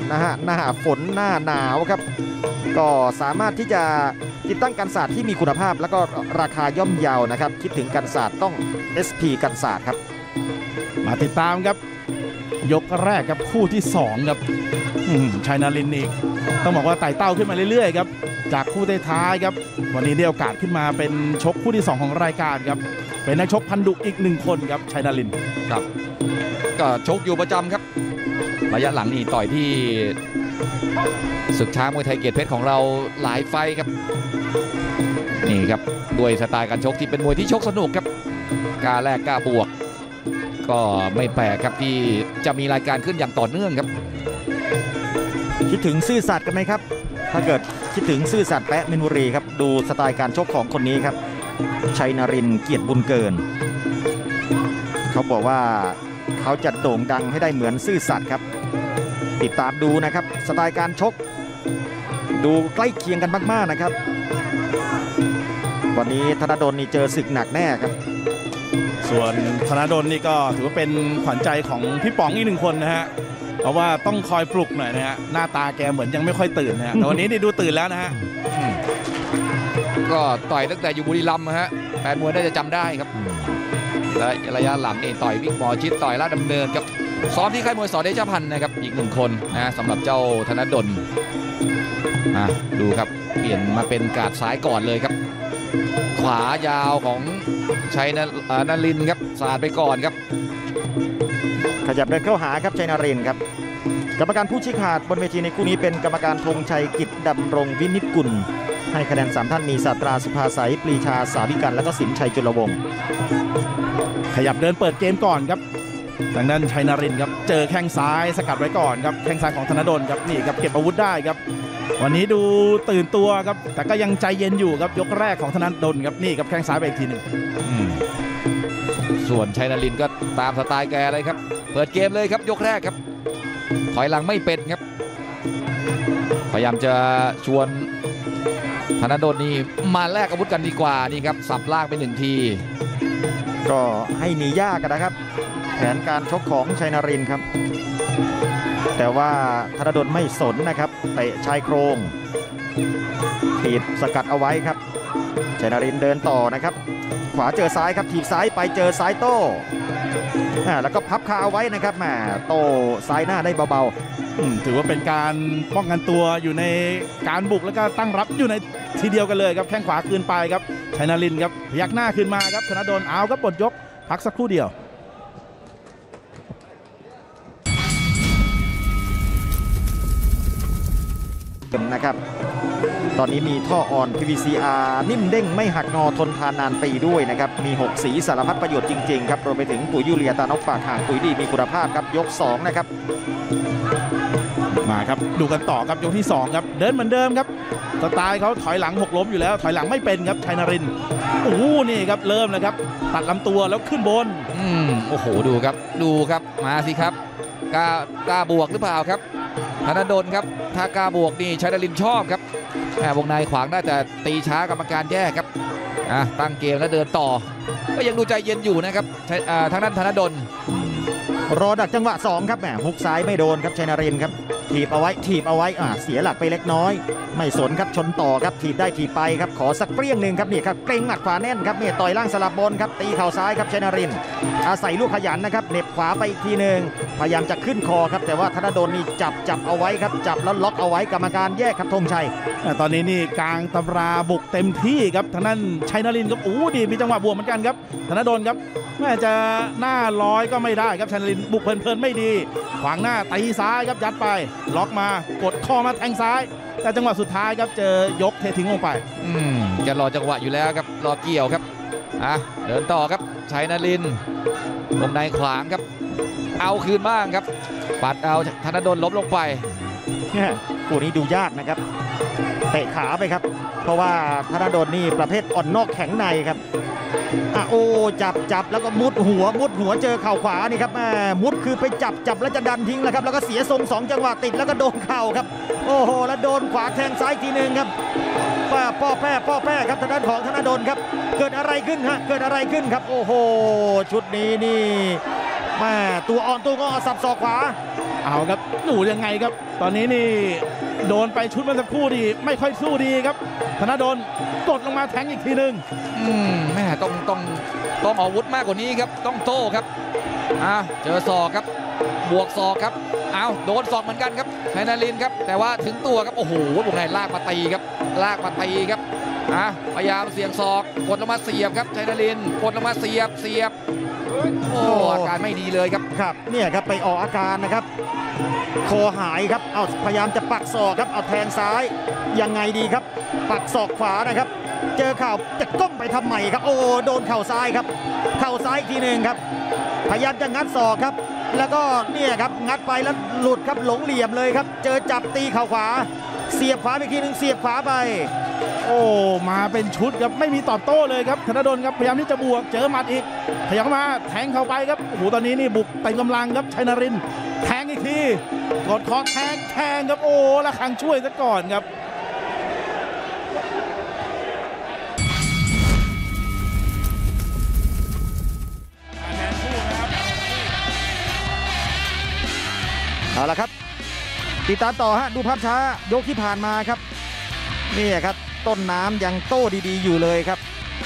นะฮะหน้าฝนหน้าหนาวครับก็สามารถที่จะติดตั้งกันศาสตร์ที่มีคุณภาพแล้วก็ราคาย่อมเยานะครับคิดถึงกันศาสตร์ต้อง SP กันศาสตร์ครับมาติดตามครับยกแรกครับคู่ที่2ครับชัยนารินทร์อีกต้องบอกว่าไต่เต้าขึ้นมาเรื่อยๆครับจากคู่ท้ายครับวันนี้ได้โอกาสขึ้นมาเป็นชกคู่ที่2ของรายการครับเป็นนักชกพันดุอีก1คนครับชัยนารินทร์ครับก็ชกอยู่ประจำครับระยะหลังนี่ต่อยที่ศึกช้างมวยไทยเกียรติเพชรของเราหลายไฟครับนี่ครับด้วยสไตล์การชกที่เป็นมวยที่ชกสนุกครับกล้าแลกกล้าบวกก็ไม่แปลกครับที่จะมีรายการขึ้นอย่างต่อเนื่องครับคิดถึงซื่อสัตย์กันไหมครับถ้าเกิดคิดถึงซื่อสัตย์แปะมินบุรีครับดูสไตล์การชกของคนนี้ครับชัยนรินทร์เกียรติบุญเกินเขาบอกว่าเขาจะโด่งดังให้ได้เหมือนซื่อสัตย์ครับติดตามดูนะครับสไตล์การชกดูใกล้เคียงกันมากๆนะครับวันนี้ธนดลนี่เจอศึกหนักแน่ครับส่วนธนดลนี่ก็ถือว่าเป็นขวัญใจของพี่ป๋องอีก1คนนะฮะเพราะว่าต้องคอยปลุกหน่อยนะฮะหน้าตาแกเหมือนยังไม่ค่อยตื่นนะฮะแต่วันนี้นี่ดูตื่นแล้วนะฮะก็ต่อยตั้งแต่อยู่บุรีรัมย์ฮะแฟนมวยน่าจะจำได้ครับและระยะหลังนี่ต่อยวิกหมอชิดต่อยราชดำเนินครับซ้อมที่ค่ายมวยส.เดชพันธ์นะครับอีก1คนนะสำหรับเจ้าธนดลดูครับเปลี่ยนมาเป็นกาดซ้ายก่อนเลยครับขวายาวของชัยนรินทร์ครับสาดไปก่อนครับขยับเดินเข้าหาครับชัยนรินทร์ครับกรรมการผู้ชี้ขาดบนเวทีในคู่นี้เป็นกรรมการธงชัยกิจดำรงวินิจกุลให้คะแนน3ท่านมีศาสตราสุภาษัยปรีชาสาวิกันและก็สินชัยจุลวงศ์ขยับเดินเปิดเกมก่อนครับทางด้านชัยนรินทร์ครับเจอแข้งซ้ายสกัดไว้ก่อนครับแข้งซ้ายของธนดลครับนี่ครับเก็บอาวุธได้ครับวันนี้ดูตื่นตัวครับแต่ก็ยังใจเย็นอยู่ครับยกแรกของธนดลครับนี่ครับแข้งซ้ายไปอีกทีหนึ่งส่วนชัยนรินทร์ก็ตามสไตล์แกเลยครับเปิดเกมเลยครับยกแรกครับถอยหลังไม่เป็นครับพยายามจะชวนธนดลนี่มาแลกอาวุธกันดีกว่านี่ครับสับล่างไป1ทีก็ให้หนียากกันนะครับแผนการชกของชัยนรินทร์ครับแต่ว่าธนดลไม่สนนะครับเตะชายโครงตีดสกัดเอาไว้ครับชัยนรินทร์เดินต่อนะครับขวาเจอซ้ายครับถีบซ้ายไปเจอซ้ายโต้แล้วก็พับคาเอาไว้นะครับแหมโต้ซ้ายหน้าได้เบาๆถือว่าเป็นการป้องกันตัวอยู่ในการบุกแล้วก็ตั้งรับอยู่ในทีเดียวกันเลยครับแข้งขวาคืนไปครับชัยนรินทร์ครับพยักหน้าคืนมาครับธนดลเอาครับปลดยกพักสักครู่เดียวนะครับตอนนี้มีท่อออน PVCR นิ่มเด้งไม่หักงอทนทานนานปีด้วยนะครับมี6สีสารพัดประโยชน์จริงๆครับรวมไปถึงปุ๋ยยูเรียตานกปากห่างปุ๋ยดีมีคุณภาพครับยก2นะครับมาครับดูกันต่อครับยกที่2ครับเดินเหมือนเดิมครับสไตล์เขาถอยหลังหกล้มอยู่แล้วถอยหลังไม่เป็นครับชัยนรินทร์โอ้โหนี่ครับเริ่มแล้วครับตัดลำตัวแล้วขึ้นบนโอ้โหดูครับมาสิครับกล้าบวกหรือเปล่าครับธนดลครับถ้ากล้าบวกนี่ชัยนรินทร์ชอบครับวงในขวางได้แต่ตีช้ากรรมการแยกครับตั้งเกมแล้วเดินต่อก็ยังดูใจเย็นอยู่นะครับทางด้านธนดลรอดักจังหวะ2ครับแหมฮุกซ้ายไม่โดนครับชัยนรินทร์ครับถีบเอาไว้เสียหลักไปเล็กน้อยไม่สนครับชนต่อครับถีบได้ถีบไปครับขอสักเปรี้ยงหนึ่งครับนี่ครับเกรงหมัดขวาแน่นครับนี่ต่อยล่างสลับบนครับตีเข่าซ้ายครับชัยนรินทร์อาศัยลูกขยันนะครับเหน็บขวาไปอีกทีหนึ่งพยายามจะขึ้นคอครับแต่ว่าธนดลนี่จับเอาไว้ครับจับแล้วล็อกเอาไว้กรรมการแยกครับธงชัยตอนนี้นี่กลางตำราบุกเต็มที่ครับทางนั้นชัยนรินทร์ครับดีมีจังหวะบวกเหมือนกันครับธนดลครับแม่จะหน้าร้อยก็ไม่ได้ครับชัยนรินทร์บุกเพลินไม่ดีขวางหน้าตีซ้ายครับยัดไปล็อกมากดคอมาแทงซ้ายแต่จังหวะสุดท้ายครับเจอยกเททิ้งลงไปจะรอจังหวะอยู่แล้วครับรอเกี่ยวครับเดินต่อครับชัยนรินทร์วงในขวางครับเอาคืนบ้างครับปัดเอาธนดลล้มลงไปคู่นี้ดูยากนะครับเตะขาไปครับเพราะว่าธนดลนี่ประเภทอ่อนนอกแข็งในครับจับแล้วก็มุดหัวเจอเข่าขวานี่ครับมุดคือไปจับแล้วจะดันทิ้งแล้วครับแล้วก็เสียทรง2จังหวะติดแล้วก็โดนเข่าครับโอ้โหแล้วโดนขวาแทงซ้ายทีนึงครับป้อแป้ครับทางด้านของธนดลครับเกิดอะไรขึ้นครับโอ้โหชุดนี้นี่ตัวอ่อนตัวงอสับศอกขวาเอาครับหนูยังไงครับตอนนี้นี่โดนไปชุดเมื่อสักครู่ดีไม่ค่อยสู้ดีครับธนดลกดลงมาแทงอีกทีหนึ่งแม่ต้องอาวุธมากกว่านี้ครับต้องโต้ครับเจอศอกครับบวกศอกครับโดนศอกเหมือนกันครับชัยนารินครับแต่ว่าถึงตัวครับโอ้โหวงในลากมาตีครับลากมาตีครับพยายามเสี่ยงศอกกดลงมาเสียบครับชัยนารินกดลงมาเสียบโอ้อาการไม่ดีเลยครับครับเนี่ยครับไปออกอาการนะครับคอหายครับเอาพยายามจะปักศอกครับเอาแทงซ้ายยังไงดีครับปักศอกขวานะครับเจอเข่าจะก้มไปทำไมครับโอ้โดนเข่าซ้ายครับเข่าซ้ายอีกทีหนึ่งครับพยายามจะงัดศอกครับแล้วก็เนี่ยครับงัดไปแล้วหลุดครับหลงเหลี่ยมเลยครับเจอจับตีเข่าขวาเสียบขวาอีกทีหนึ่งเสียบขวาไปโอ้มาเป็นชุดครับไม่มีตอบโต้เลยครับธนดลครับพยายามที่จะบวกเจอหมัดอีกพยายามมาแทงเข้าไปครับโอ้โหตอนนี้นี่บุกเต็มกำลังครับชัยนารินแทงอีกทีกดคอแทงครับโอ้ละครังช่วยซะก่อนครับเอาละครับติดตามต่อฮะดูภาพช้ายกที่ผ่านมาครับนี่ครับต้นน้ำยังโต้ดีๆอยู่เลยครับ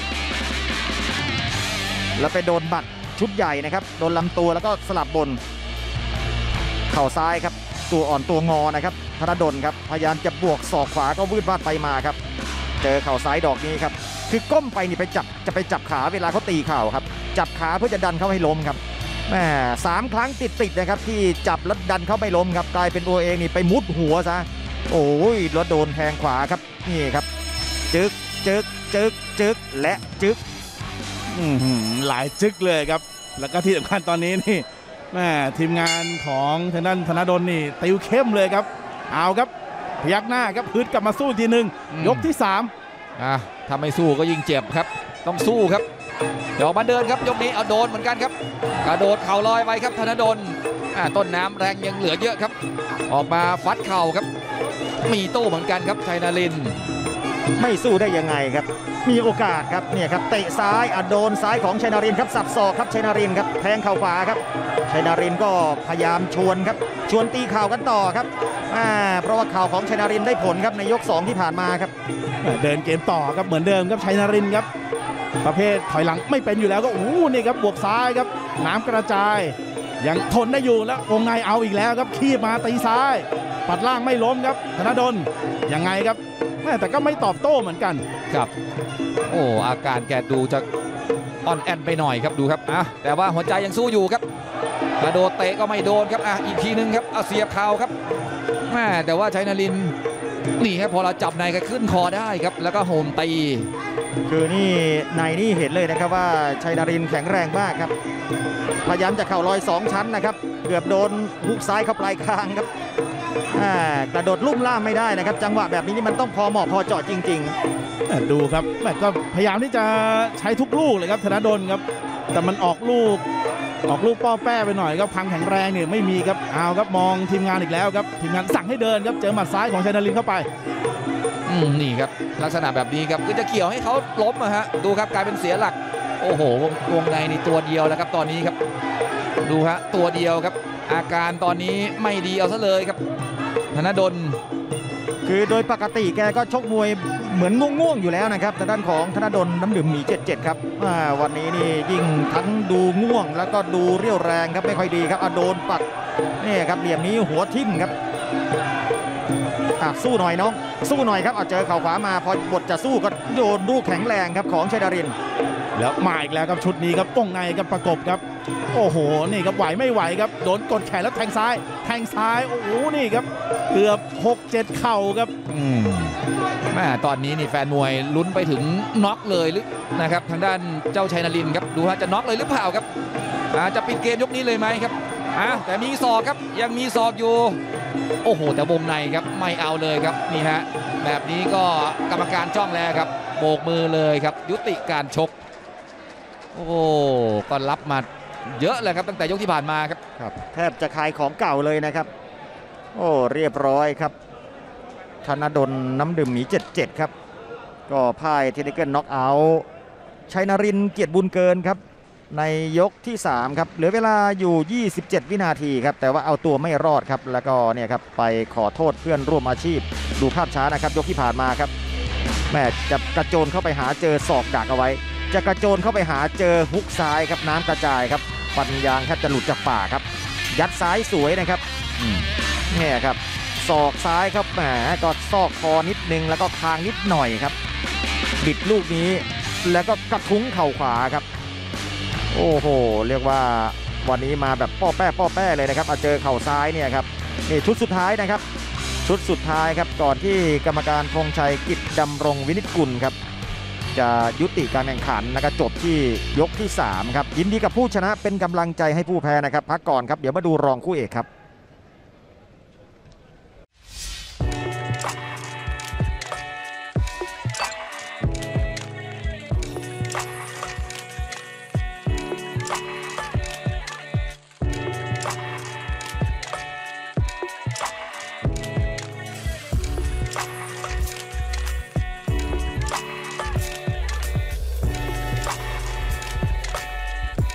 แล้วไปโดนบัตรชุดใหญ่นะครับโดนลำตัวแล้วก็สลับบนเข่าซ้ายครับตัวอ่อนตัวงอนะครับธนดลครับพยายามจะบวกศอกขวาก็วืดวาดไปมาครับเจอเข่าซ้ายดอกนี้ครับคือก้มไปนี่จะไปจับขาเวลาเขาตีเข่าครับจับขาเพื่อจะดันเขาให้ล้มครับแม่3 ครั้งติดนะครับที่จับแล้วดันเขาไม่ล้มครับกลายเป็นตัวเองนี่ไปมุดหัวซะโอ้ยแล้วโดนแทงขวาครับนี่ครับจึกและจึกหลายจึกเลยครับแล้วก็ที่สำคัญตอนนี้นี่แม่ทีมงานของทางด้านธนดลนี่ติวเข้มเลยครับเอาครับพยักหน้าครับพื้นกลับมาสู้ทีหนึ่งยกที่3 ถ้าไม่สู้ก็ยิ่งเจ็บครับต้องสู้ครับเดี๋ยวมาเดินครับยกนี้เอาโดนเหมือนกันครับกระโดดเข่าลอยไปครับธนดลต้นน้ำแรงยังเหลือเยอะครับออกมาฟัดเข่าครับมีโต้เหมือนกันครับชัยนารินไม่สู้ได้ยังไงครับมีโอกาสครับเนี่ยครับเตะซ้ายโดนซ้ายของชัยนารินครับสับศอกครับชัยนารินครับแทงเข่าขวาครับชัยนารินก็พยายามชวนตีเข่ากันต่อครับเพราะว่าเข่าของชัยนารินได้ผลครับในยก2ที่ผ่านมาครับเดินเกมต่อครับเหมือนเดิมครับชัยนารินครับประเภทถอยหลังไม่เป็นอยู่แล้วก็นี่ครับบวกซ้ายครับน้ำกระจายยังทนได้อยู่แล้ววงในเอาอีกแล้วครับขี้มาตีซ้ายปัดล่างไม่ล้มครับธนดลยังไงครับแต่ก็ไม่ตอบโต้เหมือนกันครับโอ้อาการแกดูจะอ่อนแอนไปหน่อยครับดูครับแต่ว่าหัวใจยังสู้อยู่ครับกระโดดเตะก็ไม่โดนครับอีกทีนึงครับเสียบเข่าครับแต่ว่าชัยนารินนี่ครับพอเราจับในก็ขึ้นคอได้ครับแล้วก็โหมตีคือนี่ในนี่เห็นเลยนะครับว่าชัยนารินแข็งแรงมากครับพยายามจะเข่าลอย2 ชั้นนะครับเกือบโดนฮุกซ้ายเข้าปลายคางครับกระโดดลุ่มล่ามไม่ได้นะครับจังหวะแบบนี้นี่มันต้องพอเหมาะพอเจาะจริงๆดูครับก็พยายามที่จะใช้ทุกลูกเลยครับธนดลครับแต่มันออกลูกป้อแป้ไปหน่อยครับพังแข็งแรงเนี่ยไม่มีครับเอาครับมองทีมงานอีกแล้วครับทีมงานสั่งให้เดินครับเจอหมัดซ้ายของชัยนารินเข้าไปนี่ครับลักษณะแบบนี้ครับคือจะเกี่ยวให้เขาล้มดูครับกลายเป็นเสียหลักโอ้โหวงในนี่ตัวเดียวแล้วครับตอนนี้ครับดูตัวเดียวครับอาการตอนนี้ไม่ดีเอาซะเลยครับธนดลคือโดยปกติแกก็ชกมวยเหมือนง่วงอยู่แล้วนะครับแต่ด้านของธนดลน้ำดื่มหมี77ครับวันนี้นี่ยิ่งทั้งดูง่วงแล้วก็ดูเรี่ยวแรงครับไม่ค่อยดีครับโดนปักนี่ครับเหลี่ยมนี้หัวทิ่มครับสู้หน่อยน้องสู้หน่อยครับเจอเข่าขวามาพอบทจะสู้ก็โดนลูกแข็งแรงครับของชัยนารินแล้วมาอีกแล้วครับชุดนี้ครับวงในครับประกบครับโอ้โหนี่ครับไหวไม่ไหวครับโดนกดแขนแล้วแทงซ้ายโอ้โหนี่ครับเกือบ 6-7 เข่าครับตอนนี้นี่แฟนมวยลุ้นไปถึงน็อกเลยหรือนะครับทางด้านเจ้าชัยนารินครับดูจะน็อกเลยหรือเปล่าครับจะปิดเกมยกนี้เลยไหมครับแต่มีศอกครับยังมีศอกอยู่โอ้โหแต่วงในครับไม่เอาเลยครับนี่แบบนี้ก็กรรมการจ้องแล้วครับโบกมือเลยครับยุติการชกโอ้ก็รับมาเยอะเลยครับตั้งแต่ยกที่ผ่านมาครับแทบจะขายของเก่าเลยนะครับโอ้เรียบร้อยครับธนดลน้ำดื่มหมี77ครับก็พ่ายเทคนิคน็อกเอาท์ชัยนารินเกียรติบุญเกินครับในยกที่3ครับเหลือเวลาอยู่ 27 วินาทีครับแต่ว่าเอาตัวไม่รอดครับแล้วก็เนี่ยครับไปขอโทษเพื่อนร่วมอาชีพดูภาพช้านะครับยกที่ผ่านมาครับแม่จะกระโจนเข้าไปหาเจอศอกดักเอาไว้จะกระโจนเข้าไปหาเจอฮุกซ้ายครับน้ำกระจายครับฟันยางแทบจะหลุดจากปากครับยัดซ้ายสวยนะครับเนี่ยครับศอกซ้ายครับแหมก็ซอกคอนิดนึงแล้วก็คางนิดหน่อยครับบิดลูกนี้แล้วก็กระทุ้งเข่าขวาครับโอ้โหเรียกว่าวันนี้มาแบบป้อแป้เลยนะครับเอาเจอเข่าซ้ายเนี่ยครับนี่ชุดสุดท้ายนะครับชุดสุดท้ายครับก่อนที่กรรมการธงชัยกิจดำรงวินิจกุลครับจะยุติการแข่งขันแล้วก็จบที่ยกที่3ครับยินดีกับผู้ชนะเป็นกำลังใจให้ผู้แพ้นะครับพักก่อนครับเดี๋ยวมาดูรองคู่เอกครับ